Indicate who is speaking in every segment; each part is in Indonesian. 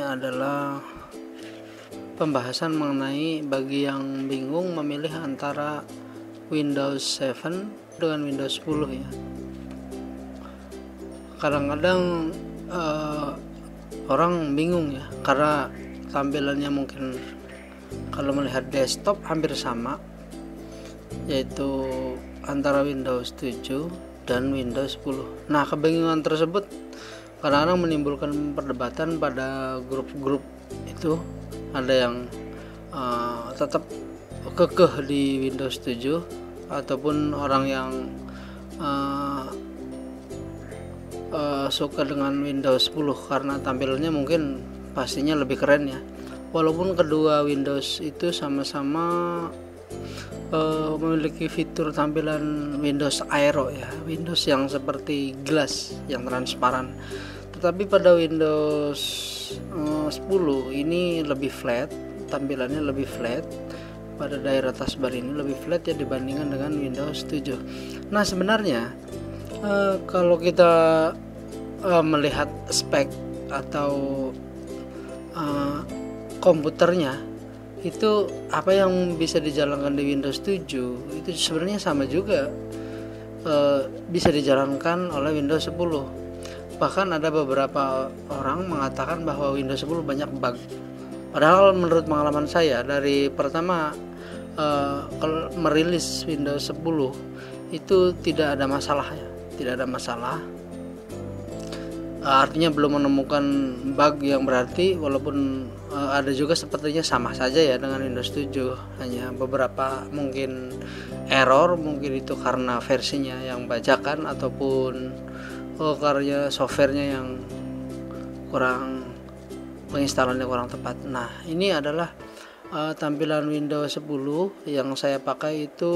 Speaker 1: adalah pembahasan mengenai bagi yang bingung memilih antara Windows 7 dengan Windows 10 ya. Kadang-kadang orang bingung ya, karena tampilannya mungkin kalau melihat desktop hampir sama, yaitu antara Windows 7 dan Windows 10. Nah, kebingungan tersebut kadang-kadang menimbulkan perdebatan pada grup-grup itu. Ada yang tetap kekeh di Windows 7, ataupun orang yang suka dengan Windows 10 karena tampilannya mungkin pastinya lebih keren ya. Walaupun kedua Windows itu sama-sama memiliki fitur tampilan Windows Aero ya, Windows yang seperti glass yang transparan. Tetapi pada Windows 10 ini lebih flat, tampilannya lebih flat. Pada daerah taskbar ini lebih flat ya dibandingkan dengan Windows 7. Nah, sebenarnya kalau kita melihat spek atau komputernya, itu apa yang bisa dijalankan di Windows 7 itu sebenarnya sama juga bisa dijalankan oleh Windows 10. Bahkan ada beberapa orang mengatakan bahwa Windows 10 banyak bug. Padahal menurut pengalaman saya dari pertama kalau merilis Windows 10 itu tidak ada masalah ya, tidak ada masalah. Artinya belum menemukan bug yang berarti, walaupun ada juga sepertinya sama saja ya dengan Windows 7, hanya beberapa mungkin error, mungkin itu karena versinya yang bajakan ataupun karena softwarenya yang kurang, penginstalannya kurang tepat. Nah, ini adalah tampilan Windows 10 yang saya pakai itu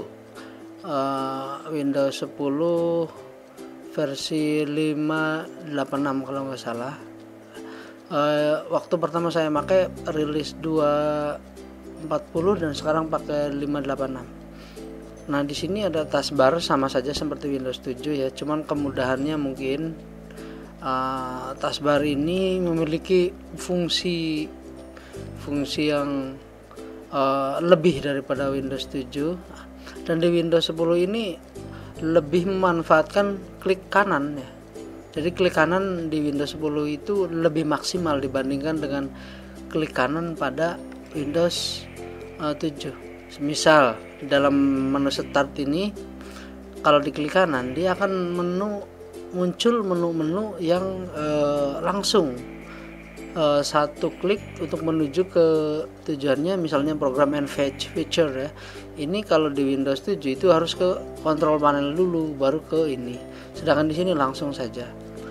Speaker 1: Windows 10 versi 586 kalau nggak salah. Waktu pertama saya pakai rilis 240 dan sekarang pakai 586. Nah, di sini ada taskbar sama saja seperti Windows 7 ya, cuman kemudahannya mungkin taskbar ini memiliki fungsi yang lebih daripada Windows 7. Dan di Windows 10 ini lebih memanfaatkan klik kanan ya. Jadi klik kanan di Windows 10 itu lebih maksimal dibandingkan dengan klik kanan pada Windows 7. Misal dalam menu start ini, kalau diklik kanan dia akan muncul menu-menu yang langsung satu klik untuk menuju ke tujuannya, misalnya program and fetch feature ya. Ini kalau di Windows 7 itu harus ke control panel dulu baru ke ini. Sedangkan di sini langsung saja.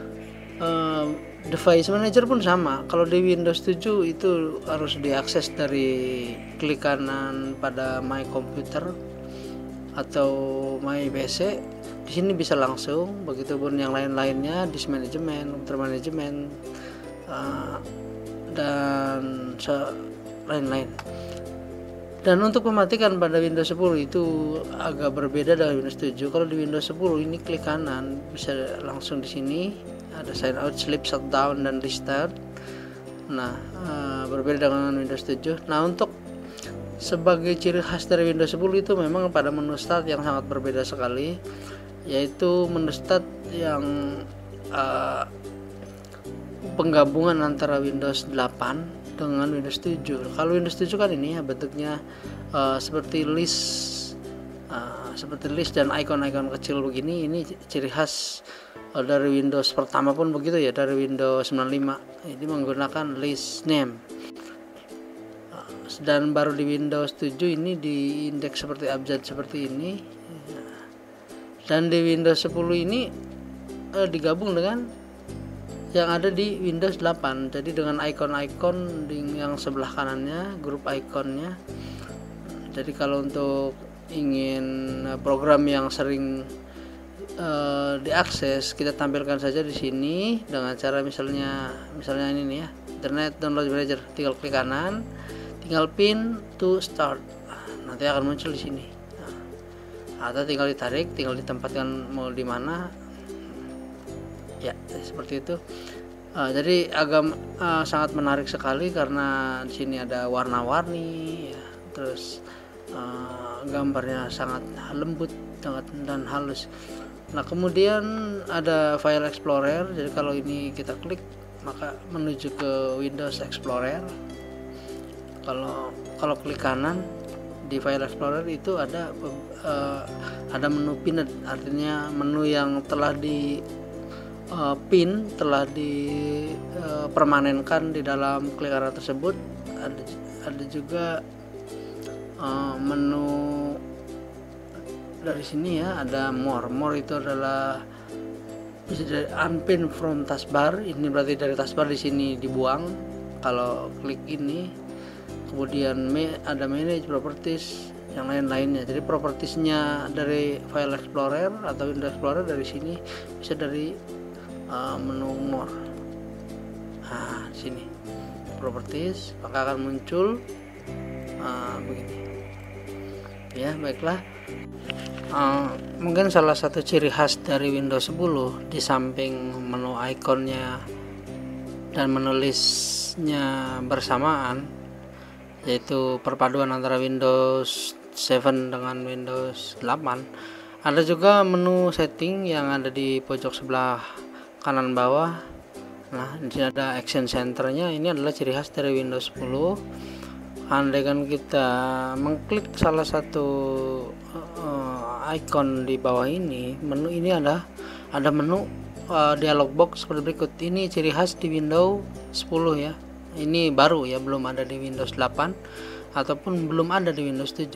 Speaker 1: Device manager pun sama. Kalau di Windows 7 itu harus diakses dari klik kanan pada my computer atau my PC. Di sini bisa langsung, begitupun yang lain-lainnya, disk management, computer management, dan lain-lain. Dan untuk mematikan pada Windows 10 itu agak berbeda dengan Windows 7. Kalau di Windows 10 ini klik kanan bisa langsung di sini ada sign out, sleep, shutdown, dan restart. Nah, berbeda dengan Windows 7. Nah, untuk sebagai ciri khas dari Windows 10 itu memang pada menu start yang sangat berbeda sekali, yaitu menu start yang penggabungan antara Windows 8 dengan Windows 7. Kalau Windows 7 kan ini ya bentuknya seperti list dan icon-icon kecil begini. Ini ciri khas dari Windows pertama pun begitu ya, dari Windows 95. Ini menggunakan list name. Dan baru di Windows 7 ini diindeks seperti abjad seperti ini. Dan di Windows 10 ini digabung dengan yang ada di Windows 8. Jadi dengan icon-icon yang sebelah kanannya, grup iconnya. Jadi kalau untuk ingin program yang sering diakses, kita tampilkan saja di sini dengan cara misalnya ini nih ya, Internet Download Manager. Tinggal klik kanan, tinggal pin to start. Nanti akan muncul di sini. Atau tinggal ditarik, tinggal ditempatkan mau di mana. Ya, seperti itu. Jadi agak sangat menarik sekali karena di sini ada warna-warni ya, terus gambarnya sangat lembut dan halus. Nah, kemudian ada File Explorer. Jadi kalau ini kita klik maka menuju ke Windows Explorer. Kalau klik kanan di File Explorer itu ada menu pinned, artinya menu yang telah di telah dipermanenkan di dalam klik kanan tersebut. Ada juga menu dari sini ya, ada more itu adalah bisa dari unpin from taskbar. Ini berarti dari taskbar di sini dibuang kalau klik ini. Kemudian ada manage properties yang lain-lainnya. Jadi propertiesnya dari File Explorer atau Windows Explorer dari sini bisa dari menu more. Nah, di sini properties maka akan muncul begini. Ya, baiklah. Mungkin salah satu ciri khas dari Windows 10 di samping menu ikonnya dan menu listnya bersamaan, yaitu perpaduan antara Windows 7 dengan Windows 8, ada juga menu setting yang ada di pojok sebelah kanan bawah. Nah, di sini ada Action Center-nya. Ini adalah ciri khas dari Windows 10. Andaikan kita mengklik salah satu icon di bawah ini, menu ini ada menu dialog box seperti berikut. Ini ciri khas di Windows 10 ya. Ini baru ya, belum ada di Windows 8 ataupun belum ada di Windows 7.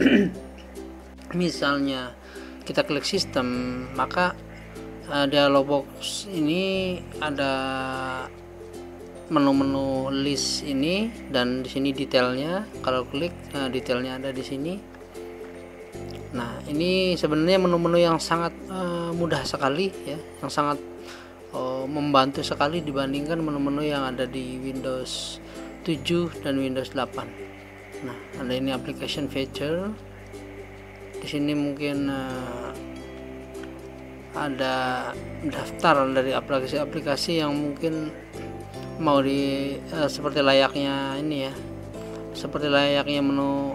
Speaker 1: Misalnya kita klik sistem, maka dialog box ini ada menu-menu list ini, dan di sini detailnya. Kalau klik detailnya ada di sini. Nah, ini sebenarnya menu-menu yang sangat mudah sekali ya, yang sangat membantu sekali dibandingkan menu-menu yang ada di Windows 7 dan Windows 8. Nah, ada ini application feature. Di sini mungkin ada daftar dari aplikasi-aplikasi yang mungkin mau seperti layaknya ini ya, seperti layaknya menu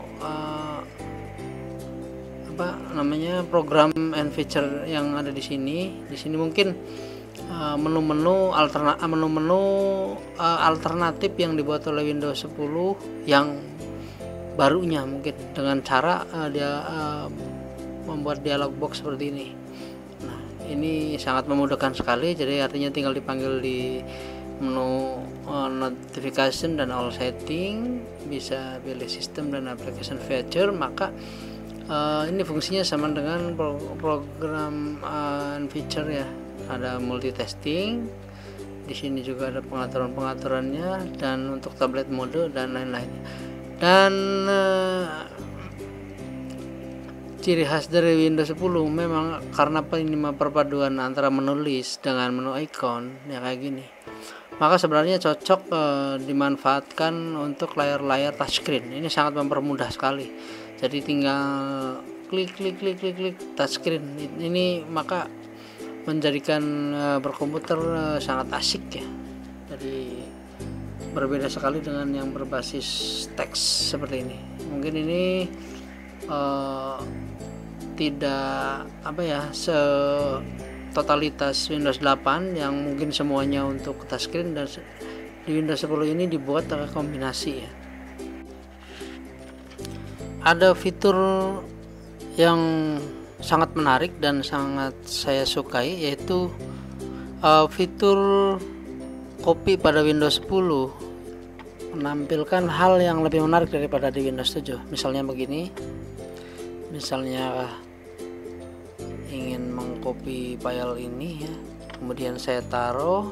Speaker 1: program and feature yang ada di sini. Di sini mungkin menu-menu alternatif yang dibuat oleh Windows 10 yang barunya, mungkin dengan cara dia membuat dialog box seperti ini. Nah, ini sangat memudahkan sekali. Jadi artinya tinggal dipanggil di menu notification dan all setting, bisa pilih sistem dan application feature. Maka ini fungsinya sama dengan program and feature ya. Ada multitasking. Di sini juga ada pengaturan-pengaturannya, dan untuk tablet mode dan lain-lain. Dan ciri khas dari Windows 10 memang karena perpaduan antara menu list dengan menu icon ya kayak gini. Maka sebenarnya cocok dimanfaatkan untuk layar-layar touchscreen. Ini sangat mempermudah sekali. Jadi tinggal klik touchscreen. Ini maka menjadikan berkomputer sangat asik ya. Jadi berbeda sekali dengan yang berbasis teks seperti ini. Mungkin ini tidak totalitas Windows 8 yang mungkin semuanya untuk touchscreen, dan di Windows 10 ini dibuat dengan kombinasi ya. Ada fitur yang sangat menarik dan sangat saya sukai, yaitu fitur copy pada Windows 10 menampilkan hal yang lebih menarik daripada di Windows 7. Misalnya begini, misalnya ingin mengcopy file ini ya, kemudian saya taruh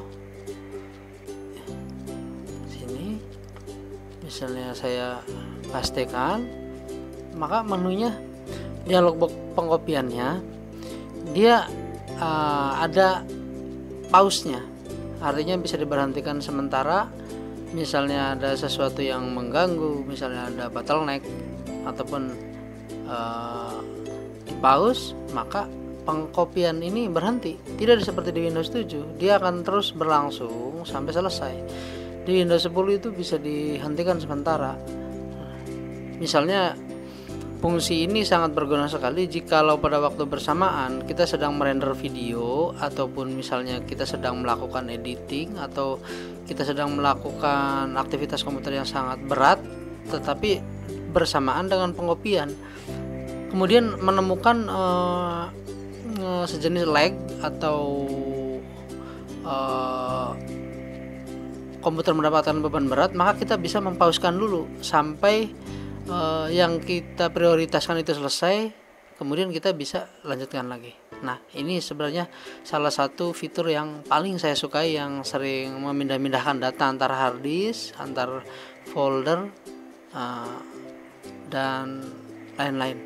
Speaker 1: sini, misalnya saya pastekan, maka menunya dialog box pengkopiannya dia ada pause-nya, artinya bisa diberhentikan sementara. Misalnya ada sesuatu yang mengganggu, misalnya ada bottleneck ataupun di pause, maka pengkopian ini berhenti. Tidak seperti di Windows 7, dia akan terus berlangsung sampai selesai. Di Windows 10 itu bisa dihentikan sementara. Misalnya fungsi ini sangat berguna sekali jikalau pada waktu bersamaan kita sedang merender video, ataupun misalnya kita sedang melakukan editing, atau kita sedang melakukan aktivitas komputer yang sangat berat tetapi bersamaan dengan pengopian. Kemudian menemukan sejenis lag atau komputer mendapatkan beban berat, maka kita bisa mempauskan dulu sampai yang kita prioritaskan itu selesai, kemudian kita bisa lanjutkan lagi. Nah, ini sebenarnya salah satu fitur yang paling saya sukai, yang sering memindah-mindahkan data antar hard disk, antar folder, dan lain-lain.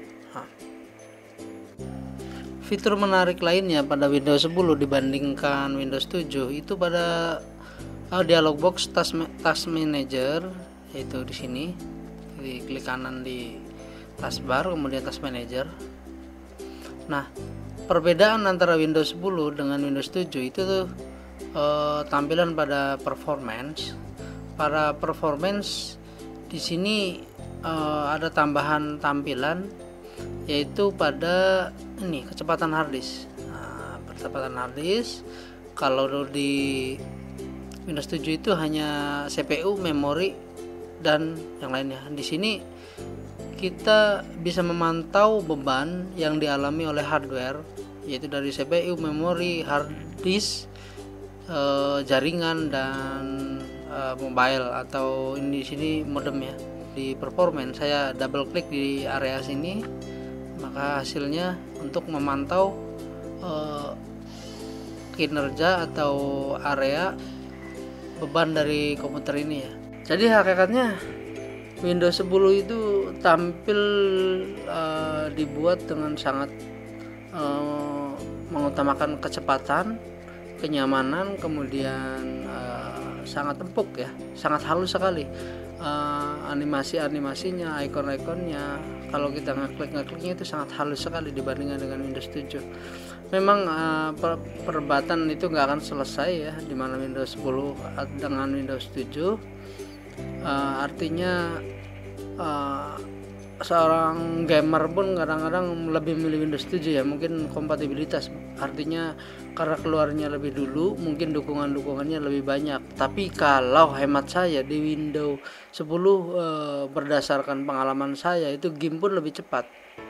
Speaker 1: Fitur menarik lainnya pada Windows 10 dibandingkan Windows 7 itu pada dialog box Task Manager, yaitu di sini. Klik kanan di taskbar, kemudian Task Manager. Nah, perbedaan antara Windows 10 dengan Windows 7 itu tuh tampilan pada performance. Pada performance di sini ada tambahan tampilan, yaitu pada ini kecepatan hard disk. Nah, kecepatan hard disk kalau di Windows 7 itu hanya CPU, memori, dan yang lainnya. Di sini kita bisa memantau beban yang dialami oleh hardware, yaitu dari CPU, memori, hard disk, jaringan, dan mobile, atau ini di sini modem ya. Di performance saya double klik di area sini, maka hasilnya untuk memantau kinerja atau area beban dari komputer ini ya. Jadi hakikatnya Windows 10 itu tampil dibuat dengan sangat mengutamakan kecepatan, kenyamanan, kemudian sangat empuk ya, sangat halus sekali. Animasinya, ikon-ikonnya, kalau kita ngekliknya itu sangat halus sekali dibandingkan dengan Windows 7. Memang perdebatan itu nggak akan selesai ya, di mana Windows 10 dengan Windows 7. Artinya seorang gamer pun kadang-kadang lebih milih Windows 7 ya, mungkin kompatibilitas, artinya karena keluarnya lebih dulu, mungkin dukungannya lebih banyak. Tapi kalau hemat saya di Windows 10 berdasarkan pengalaman saya itu game pun lebih cepat.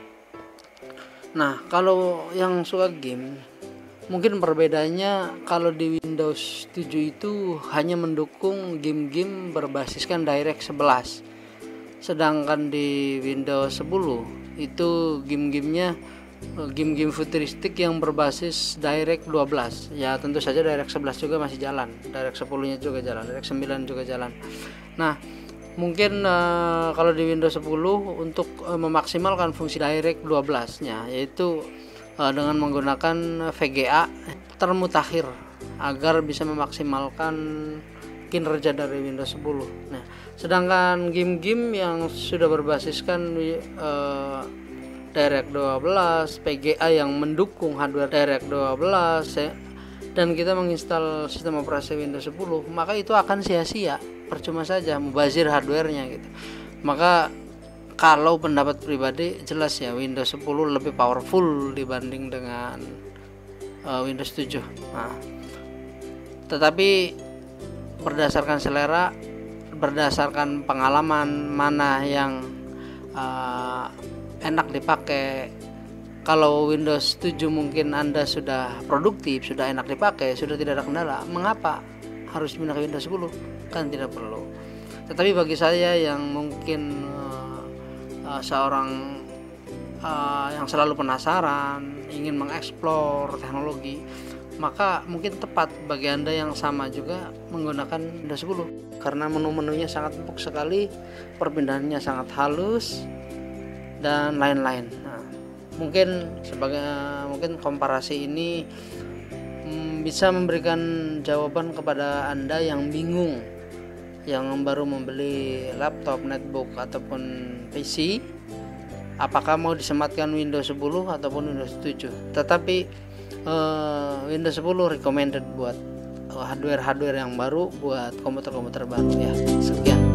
Speaker 1: Nah, kalau yang suka game, mungkin perbedaannya kalau di Windows 7 itu hanya mendukung game-game berbasiskan DirectX 11. Sedangkan di Windows 10 itu game-game futuristik yang berbasis DirectX 12. Ya tentu saja DirectX 11 juga masih jalan, DirectX 10-nya juga jalan, DirectX 9 juga jalan. Nah, mungkin kalau di Windows 10 untuk memaksimalkan fungsi DirectX 12-nya, yaitu dengan menggunakan VGA termutakhir agar bisa memaksimalkan kinerja dari Windows 10. Nah, sedangkan game-game yang sudah berbasiskan DirectX 12, VGA yang mendukung hardware DirectX 12 dan kita menginstal sistem operasi Windows 10, maka itu akan sia-sia, percuma saja, mubazir hardwarenya gitu. Maka kalau pendapat pribadi jelas ya Windows 10 lebih powerful dibanding dengan Windows 7. Nah, tetapi berdasarkan selera, berdasarkan pengalaman mana yang enak dipakai. Kalau Windows 7 mungkin Anda sudah produktif, sudah enak dipakai, sudah tidak ada kendala, mengapa harus pindah ke Windows 10? Kan tidak perlu. Tetapi bagi saya yang mungkin seorang yang selalu penasaran, ingin mengeksplor teknologi, maka mungkin tepat bagi Anda yang sama juga menggunakan Windows 10 karena menu-menunya sangat empuk sekali, perpindahannya sangat halus dan lain-lain. Nah, mungkin komparasi ini bisa memberikan jawaban kepada Anda yang bingung, yang baru membeli laptop, netbook ataupun PC, apakah mau disematkan Windows 10 ataupun Windows 7. Tetapi Windows 10 recommended buat hardware yang baru, buat komputer baru ya. Sekian.